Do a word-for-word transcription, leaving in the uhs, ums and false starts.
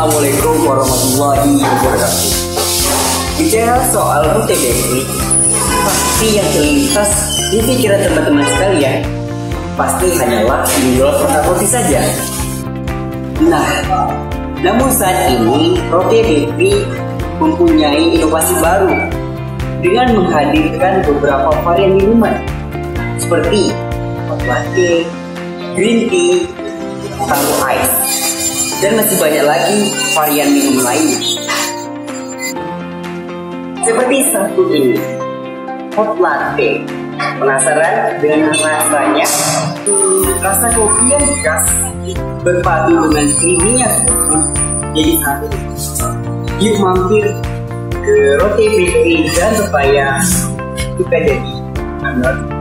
Assalamualaikum warahmatullahi wabarakatuh. Bicara soal roti bakery, pasti yang terlintas di pikiran teman-teman sekalian pasti hanyalah menjual produk roti saja. Nah, namun saat ini roti bakery mempunyai inovasi baru dengan menghadirkan beberapa varian minuman seperti hot latte, green tea, taro ice, dan masih banyak lagi varian minum lainnya. Seperti satu ini, hot latte. Penasaran dengan rasanya? Rasa kopi yang khas berpadu dengan creamy-nya jadi satu. Yuk mampir ke roti bakery dan supaya kita jadi anak